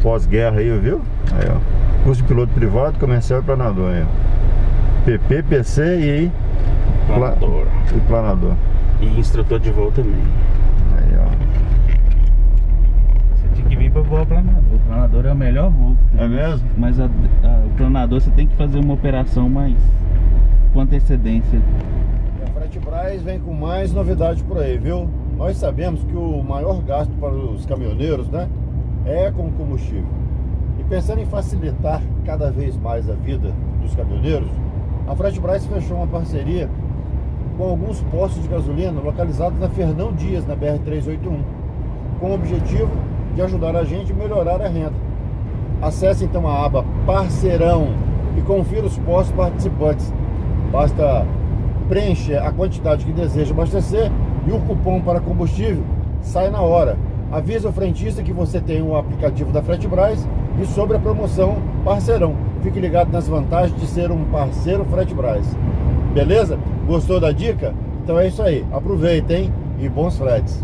pós-guerra aí, viu? Aí, ó. Curso de piloto privado, comercial e planador aí, ó. PP, PC e Planador. E planador. E instrutor de voo também. Aí, ó. Você tinha que vir pra voar planador. O planador é o melhor voo. É mesmo? Mas o planador você tem que fazer uma operação mais com antecedência. A Fretbras vem com mais novidade por aí, viu? Nós sabemos que o maior gasto para os caminhoneiros, né, é com combustível. E pensando em facilitar cada vez mais a vida dos caminhoneiros, a Fretbras fechou uma parceria com alguns postos de gasolina localizados na Fernão Dias, na BR-381, com o objetivo de ajudar a gente a melhorar a renda. Acesse então a aba Parceirão e confira os postos participantes. Basta preencher a quantidade que deseja abastecer e o cupom para combustível sai na hora. Avisa o frentista que você tem o aplicativo da Fretbras e sobre a promoção Parceirão. Fique ligado nas vantagens de ser um parceiro Fretbras. Beleza? Gostou da dica? Então é isso aí. Aproveitem e bons fretes.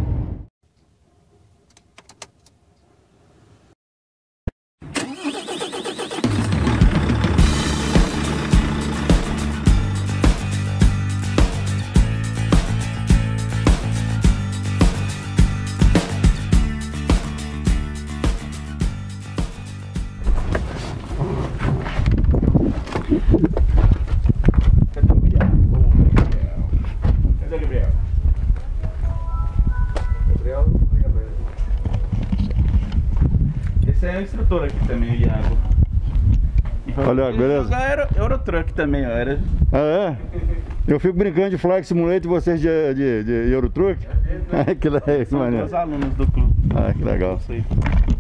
Esse é o instrutor aqui também, o Iago. Olha, beleza? Era Eurotruck também, ó. Ah, é? Eu fico brincando de Flight Simulator e vocês de Eurotruck? Que legal, São maneiro. os alunos do clube. Ah, que legal. Isso aí.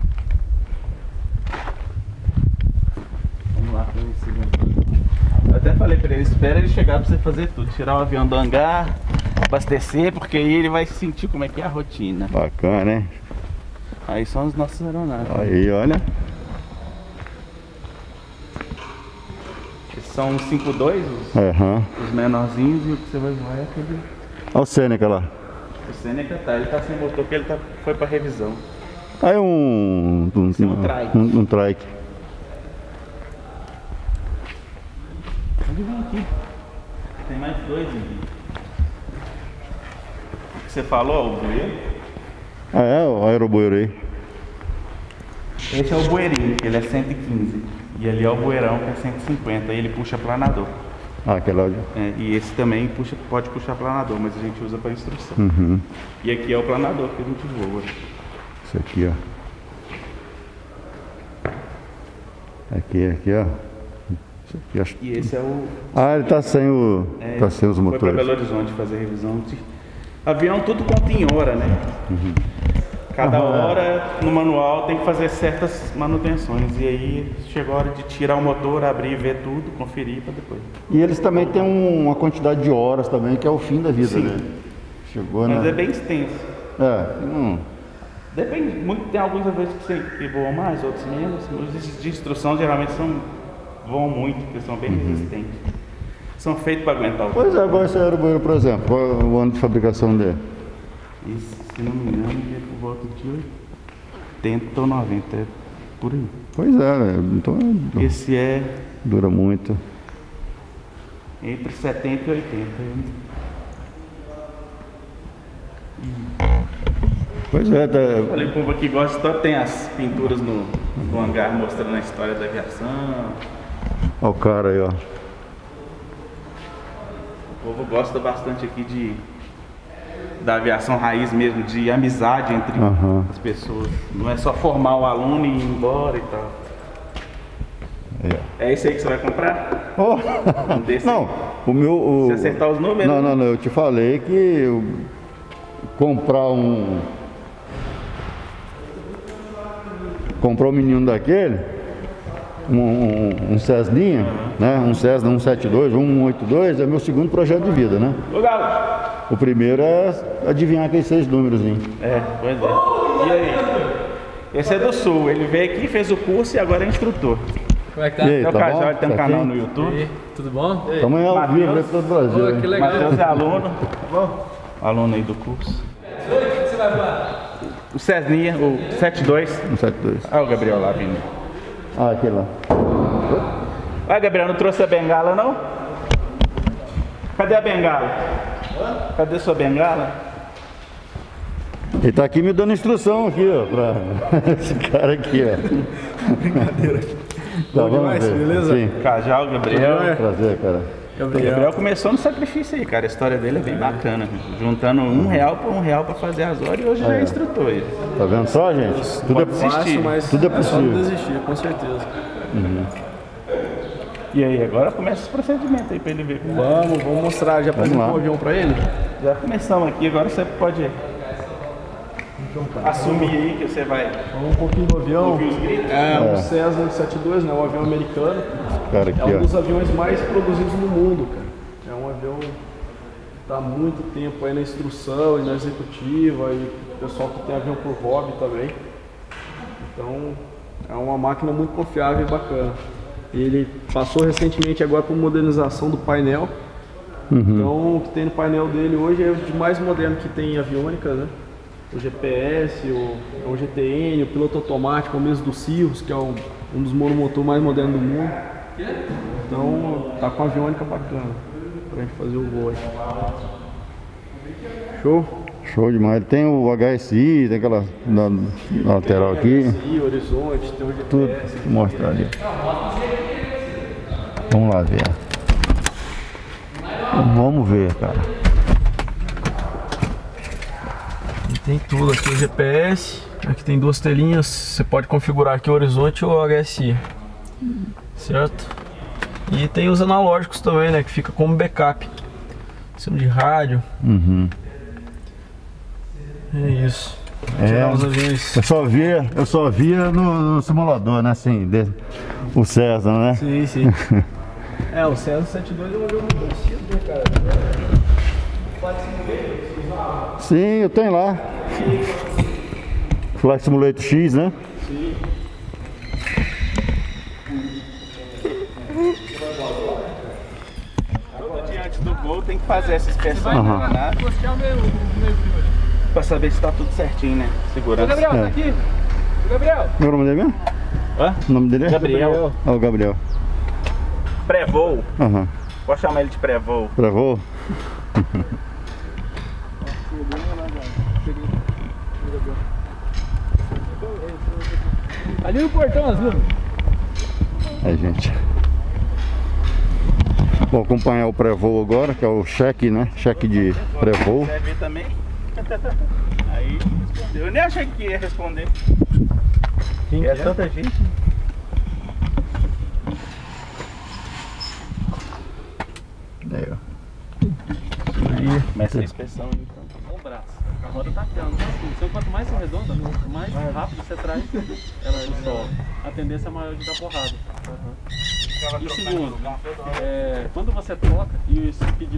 Vamos lá para o segundo. Eu até falei para ele, espera ele chegar para você fazer tudo. Tirar o avião do hangar, abastecer, porque aí ele vai sentir como é que é a rotina. Bacana, hein? Aí são os nossos aeronaves. Aí, olha. Esses são os 5.2, os menorzinhos, e o que você vai voar é aquele... Olha o Seneca lá. O Seneca tá, ele tá sem motor porque ele foi para revisão. Aí um trike. Um trike. Pode vir aqui. Tem mais dois aqui. O que você falou, o bueiro? Ah, é? O aerobueiro aí. Esse é o bueirinho, que ele é 115. E ali é o bueirão, que é 150. E ele puxa planador. Ah, aquela ali. É, e esse também pode puxar planador, mas a gente usa para instrução. Uhum. E aqui é o planador que a gente voa. Isso aqui, ó. Aqui, ó. Isso aqui, acho... E esse é o... Ah, ele tá sem o... tá sem os Foi para motores. Belo Horizonte fazer revisão. Avião tudo conta em hora, né? Uhum. Cada hora no manual tem que fazer certas manutenções. E aí chegou a hora de tirar o motor, abrir, ver tudo, conferir para depois. E eles também têm uma quantidade de horas também, que é o fim da vida, Sim. né? Chegou, Mas né? é bem extenso. Depende muito, tem alguns aviões que voam mais, outros menos. Os de instrução geralmente voam muito, porque são bem resistentes. São feitos para aguentar o... Pois é, agora esse aerobueiro, por exemplo, qual é o ano de fabricação dele? Isso, se não me engano, é por volta de 80 ou 90, é por aí. Pois é, né? Então Esse é dura muito. entre 70 e 80. Pois é, Falei, o povo aqui gosta, tem as pinturas no hangar mostrando a história da aviação. Olha o cara aí, ó. O povo gosta bastante aqui da aviação raiz mesmo, de amizade entre as pessoas. Não é só formar o aluno e ir embora e tal. É esse aí que você vai comprar? Oh. Um desse Não, aí? o meu... Se acertar os números? Não, eu te falei que eu comprar um menino daquele, um Cessninha, né? Um Cessna 172, 182, é meu segundo projeto de vida, né? Ô, Galo! O primeiro é adivinhar aqueles 6 números. É, pois é. E aí? Esse é do Sul, ele veio aqui, fez o curso e agora é instrutor. Como é que tá? E aí, Meu tá Cajal, bom? ele tem um Tá canal aqui? no YouTube. E aí, tudo bom? Também é ao vivo, né? Todo o Brasil. Pô, que legal. Matheus é aluno. Aluno aí do curso. O que você vai voar? O Cessninha, o 72. Um 72. Olha o Gabriel lá vindo. Ah, aquele lá. Vai, Gabriel, não trouxe a bengala, não? Cadê a bengala? Cadê sua bengala? Ele tá aqui me dando instrução aqui, ó, pra esse cara aqui, ó. Brincadeira. Tá, Bom demais, beleza? Sim. Cajal, Gabriel. Prazer, cara. O Gabriel começou no sacrifício aí, cara. A história dele é bem bacana. Juntando R$1 por R$1 pra fazer as horas e hoje já é instrutor. Ele. Tá vendo só, gente? Tudo é Fácil, mas tudo é só possível. não desistir, com certeza. E aí, agora começa os procedimentos aí pra ele ver. Vamos mostrar. Já apresentou lá. o avião pra ele? Já começamos aqui, agora você pode assumir aí que você vai Vamos um pouquinho do avião. ouvir os gritos. É o Cessna 72, né? O avião americano. Cara É aqui, um ó. dos aviões mais produzidos no mundo, cara. É um avião que está há muito tempo aí na instrução e na executiva, e o pessoal que tem avião por hobby também. Então, é uma máquina muito confiável e bacana. Ele passou recentemente agora por modernização do painel. Então, o que tem no painel dele hoje é o de mais moderno que tem em aviônica, né? O GPS, o GTN, o piloto automático, o mesmo do Cirrus, que é um dos monomotores mais modernos do mundo. Então, tá com a aviônica bacana pra gente fazer o voo aí. Show? Show demais. Ele tem o HSI, tem aquela na lateral aqui. E horizonte, tem o GPS. Tudo. Vou mostrar ali. Vamos lá ver. Vamos ver, cara. E tem tudo aqui, o GPS. Aqui tem duas telinhas. Você pode configurar aqui o horizonte ou o HSI. Certo? E tem os analógicos também, né? Que fica como backup. Sistema de rádio. É isso. Tirar os aviões. Eu só via no simulador, né? Assim, o Cessna, né? Sim, sim. É, o Cessna 72 é um avião muito parecido, né, cara? Sim, eu tenho lá. Flight Simulator X, né? Sim. Todo dia antes do voo tem que fazer essa inspeção Aham. na aeronave pra saber se tá tudo certinho, né? Segurança. Gabriel, tá aqui? Gabriel! Qual é o nome dele mesmo? Hã? O nome dele é? Gabriel. Ah, o Gabriel. Pré-voo. Aham. Pode chamar ele de pré-voo. Pra voo? Ali no portão, azul. Aí, gente. Vou acompanhar o pré-voo agora, que é o cheque, né? Cheque de pré-voo. Quer ver também? Aí respondeu. Eu nem achei que ia responder. Quem É tanta gente. Aí, ó. Começa a inspeção então. O braço. A roda tá ficando assim. Então, quanto mais você redonda, mais rápido você traz ela do sol. A tendência é maior de dar porrada. E segundo, quando você troca e o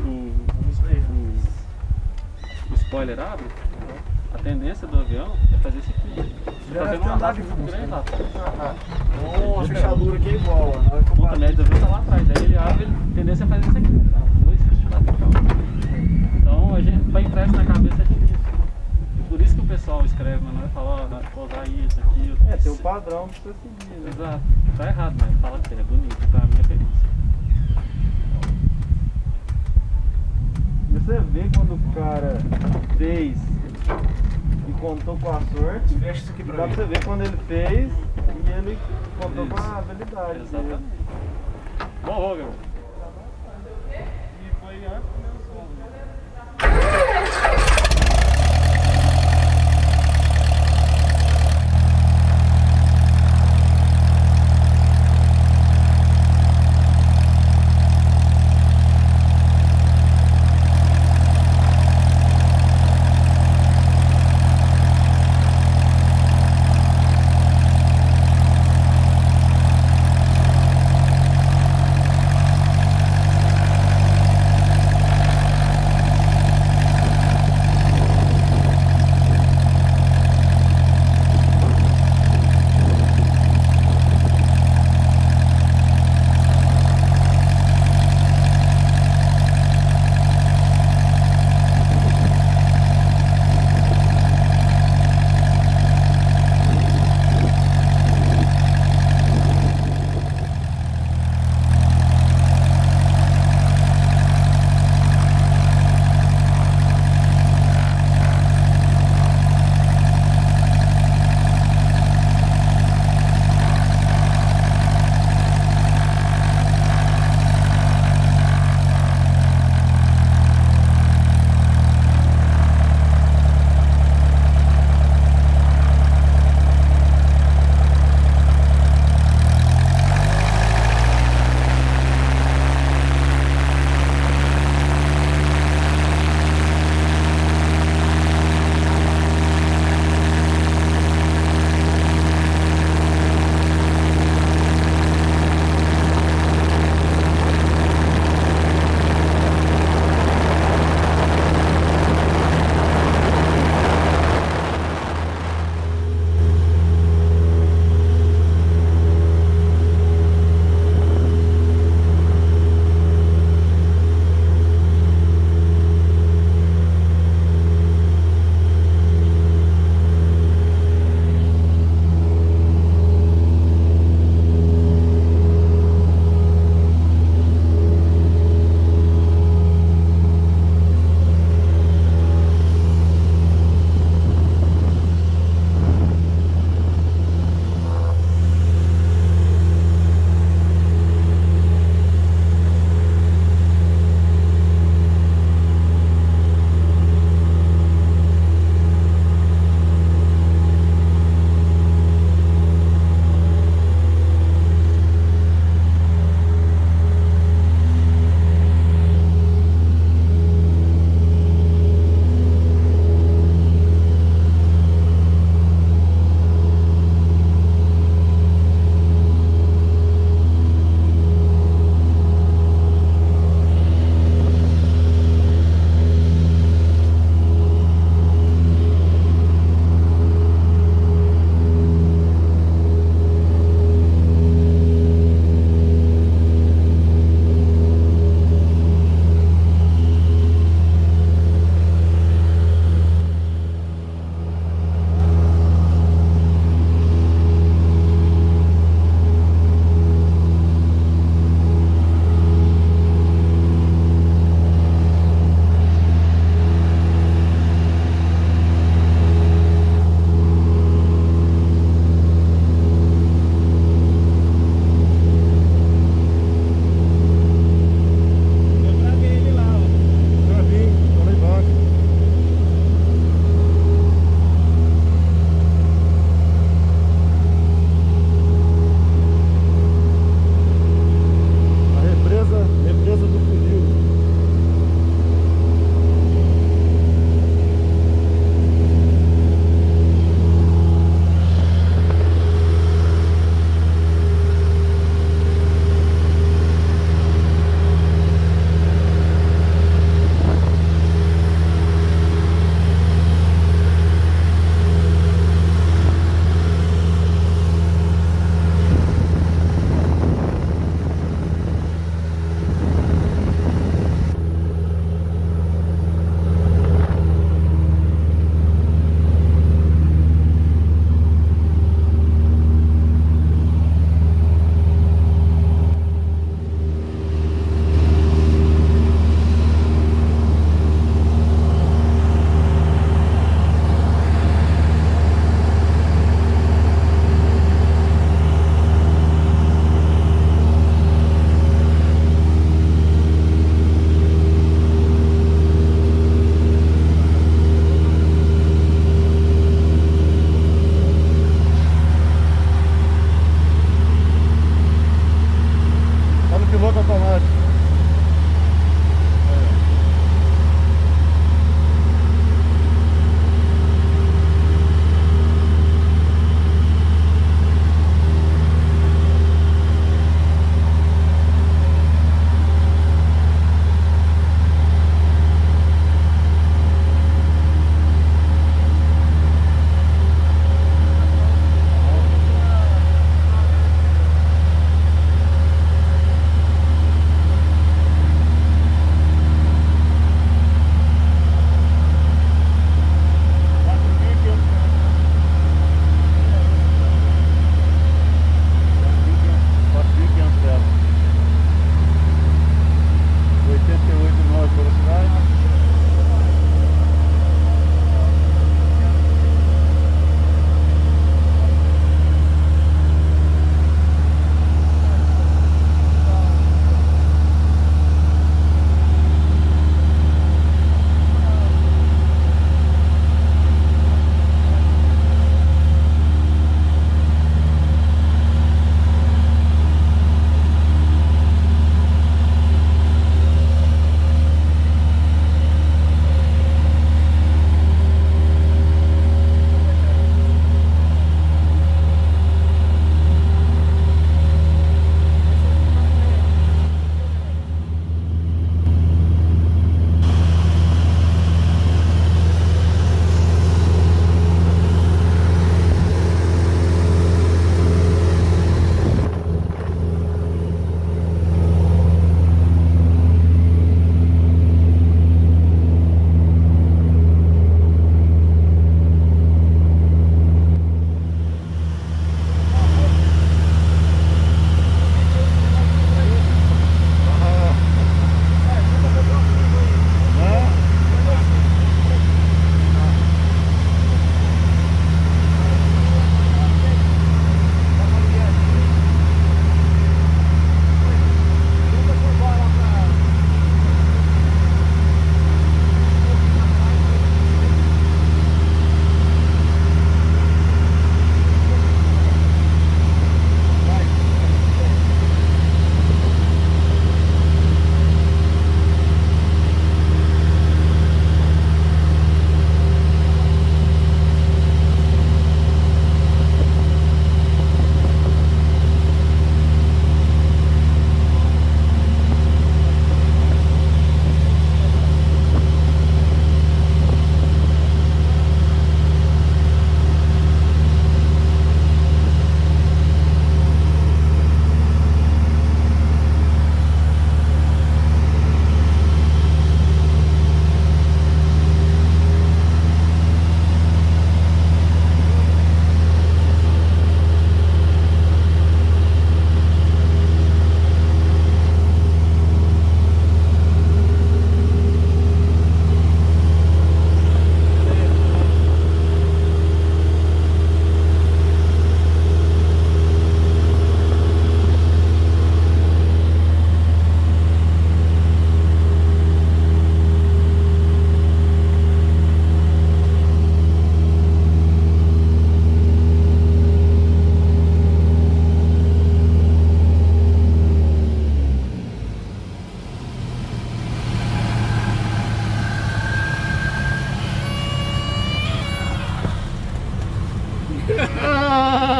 spoiler abre, a tendência do avião é fazer esse speed. Você tá vendo uma rápida muito grande lá. Então a fechadura aqui é igual, ó. Na hora que eu O ponta bato- média do avião tá lá atrás. Aí ele abre, a tendência é fazer isso aqui. Dois xixi lateral. Então a gente vai entrar isso na cabeça é difícil. Por isso que o pessoal escreve, mas não é falar, ó, vou usar isso, aquilo. Tem o padrão pra você seguir, né? Exato. Tá errado, né? Fala que é bonito, pra mim é feliz. E você vê quando o cara fez e contou com a sorte, Fecha isso aqui pra dá mim. pra você ver quando ele fez e ele contou com a habilidade. Exatamente. Bom voo, Gabriel. E foi antes do meu som.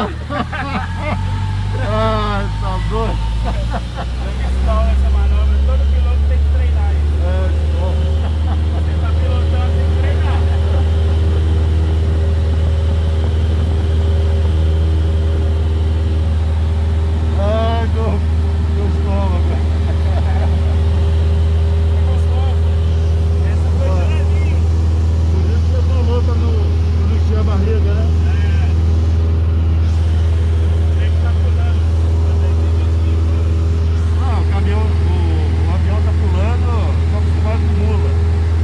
Ah, tá doido. Essa manobra, todo piloto tem que treinar isso. Você tá pilotando, tem que treinar. Ai, meu estômago. Essa foi geladinha. Por isso que você falou pra não encher a barriga, né? Tem que estar pulando. Ah, o avião tá pulando, tô acostumado com mula.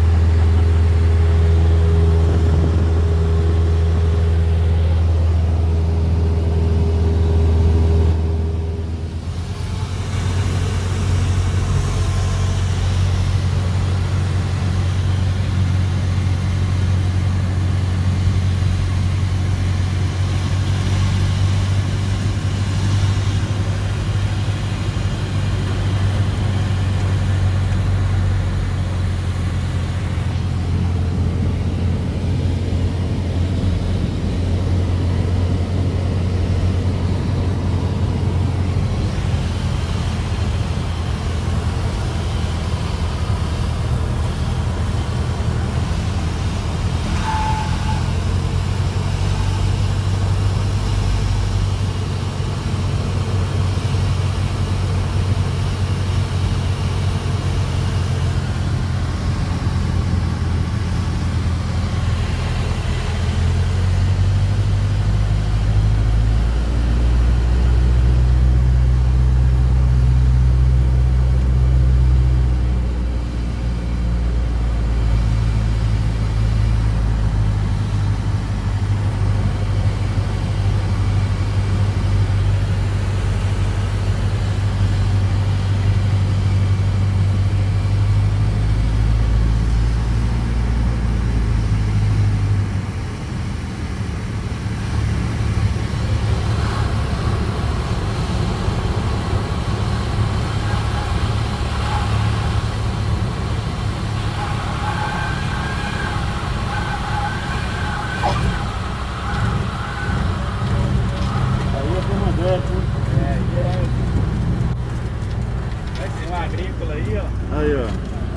Vai ser uma agrícola aí, ó. Aí, ó.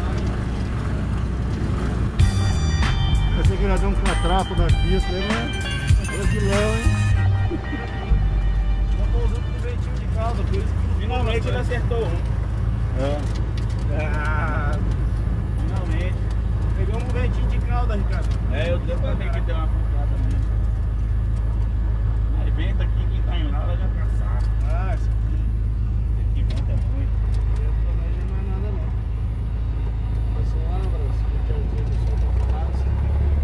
Pensei que ia dar um catrapo na pista, né? Tranquilão, hein? Não tô usando com ventinho de calda, por isso que finalmente ele acertou um. É. Ah, finalmente. Pegou um ventinho de calda, Ricardo. Eu também que deu uma furada mesmo. Aí venta aqui, quem tá em nada já caçar. Ah, isso aqui venta muito. Eu também já não é nada não. Você lembra, que é o dia do sol tá furado, assim.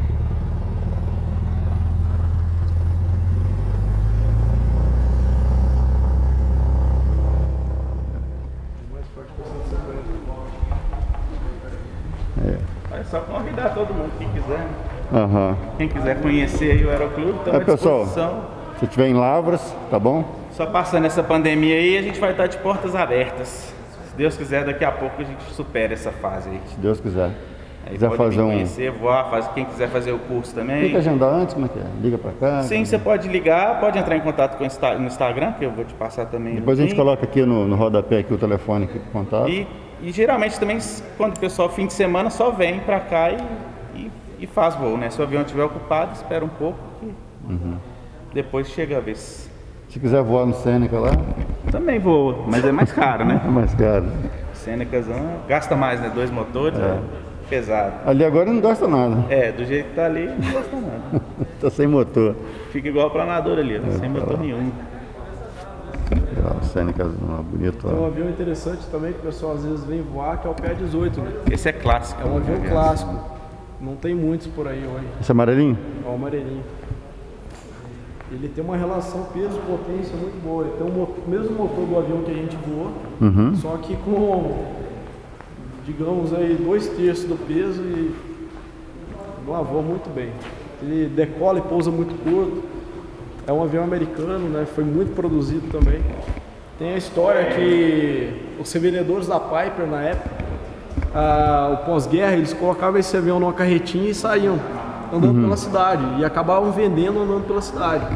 É só convidar todo mundo, quem quiser. Aham. Quem quiser conhecer aí o Aeroclube, estamos à pessoal, disposição. se tiver em Lavras, tá bom? Só passando essa pandemia aí, a gente vai estar de portas abertas. Se Deus quiser, daqui a pouco a gente supera essa fase aí. Se Deus quiser. Aí Quiser pode fazer vir conhecer, voar, quem quiser fazer o curso também. Tem que agendar antes, como é que é? Liga pra cá. Sim, você pode ligar, pode entrar em contato com no Instagram, que eu vou te passar também. Depois a gente link. coloca aqui no rodapé aqui o telefone aqui pro contato. E geralmente também, quando o pessoal fim de semana só vem pra cá e faz voo, né? Se o avião estiver ocupado, espera um pouco que depois chega a vez. Se quiser voar no Seneca lá, Também voa, mas é mais caro, né? é mais caro. Senecazão gasta mais, né? 2 motores, é pesado. Ali agora não gasta nada. É, do jeito que tá ali, não gasta nada. Tá sem motor. Fica igual o planador ali, ó, sem motor nenhum. Legal, o Seneca bonito Tem um lá. avião interessante também que o pessoal às vezes vem voar, que é o PA-18, né? Esse é clássico. É um avião clássico. Não tem muitos por aí hoje. Esse amarelinho? É o amarelinho. Ele tem uma relação peso-potência muito boa. Ele tem o mesmo motor do avião que a gente voou, só que com, digamos aí, 2/3 do peso e voa muito bem. Ele decola e pousa muito curto. É um avião americano, né? Foi muito produzido também. Tem a história que os revendedores da Piper na época, o pós-guerra, eles colocavam esse avião numa carretinha e saíam andando pela cidade e acabavam vendendo andando pela cidade.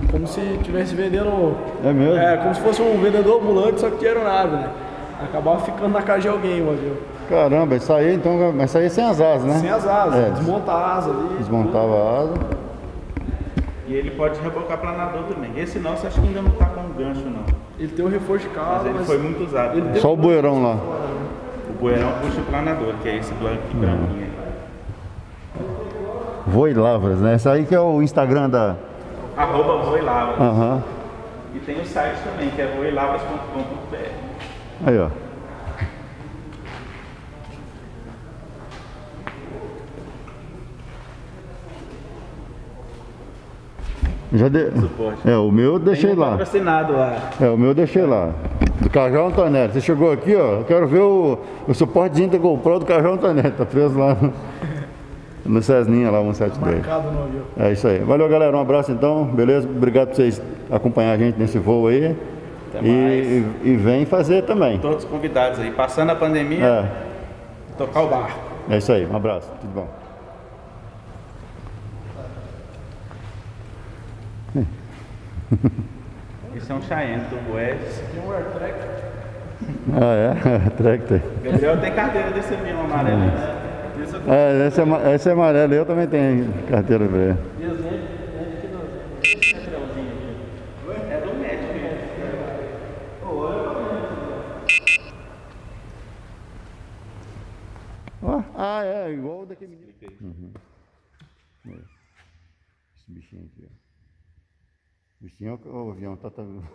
como se estivesse vendendo. É mesmo? É, como se fosse um vendedor ambulante, só que de aeronave, né? Acabava ficando na casa de alguém o avião. Caramba, isso aí então, mas isso aí sem as asas, né? Sem as asas, É. desmonta a asa ali. Desmontava a asa. E ele pode rebocar planador também. Esse nosso acho que ainda não tá com gancho não. Ele tem um reforço de Mas carro, ele foi muito usado. ele Né? tem- Só o bueirão lá. O bueirão puxa o planador, que é esse do aqui branquinho aí. Voi Lavras, né? Esse aí que é o Instagram da... @voilavras. Aham. E tem o site também, que é voilavras.com.br. Aí, ó. Já de... Suporte. É, o meu eu deixei Tem um lá. patrocinado lá. É, o meu eu deixei lá. Do Cajal Antonelli. Você chegou aqui, ó. Eu quero ver o suportezinho da GoPro do Cajal Antonelli. Tá preso lá no Cessninha lá, 172. marcado no avião. É isso aí. Valeu, galera. Um abraço então. Beleza? Obrigado por vocês acompanhar a gente nesse voo aí. Até E vem fazer também. Todos convidados aí. Passando a pandemia, É, tocar o barco. é isso aí. Um abraço. Tudo bom. Esse é um Cheyenne Turbo S. Tem um AirTrack. Ah, é? Tractor. Gabriel tem carteira desse avião amarelo. Né? É, esse é amarelo. Eu também tenho carteira pra ele. É do médico mesmo. Ó, ah, é. Igual o daquele menino. Uhum. É. Esse bichinho aqui, ó. O bichinho é o avião. Tá...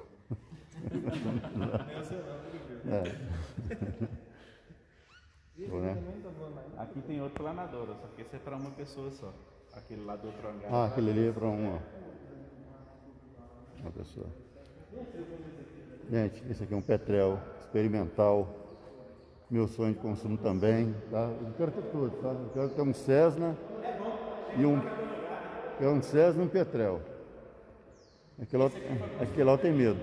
É. Bom, né? Aqui tem outro planador, só que esse é para uma pessoa só. Aquele lá do outro hangar. Ah, aquele ali é para uma pessoa. Gente, esse aqui é um Petrel experimental. Meu sonho de consumo também, tá? Eu quero ter tudo, tá? Eu quero ter um Cessna e um Cessna e um Petrel. Aquele lá eu tenho medo.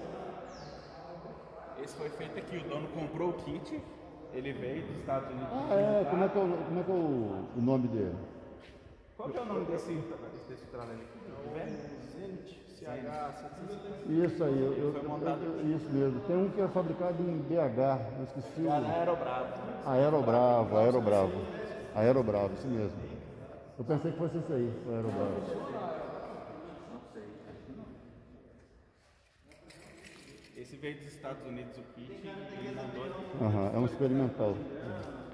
Esse foi feito aqui, o dono comprou o kit, ele veio dos Estados Unidos. Ah, é? Como é que é o nome dele? Qual que é o nome desse tralha aqui? Isso aí, isso mesmo. Tem um que é fabricado em BH, eu esqueci o... Aerobravo, isso mesmo. Eu pensei que fosse isso aí, o Aerobravo. Esse veio dos Estados Unidos, o kit, e ele mandou. Aham, é um experimental.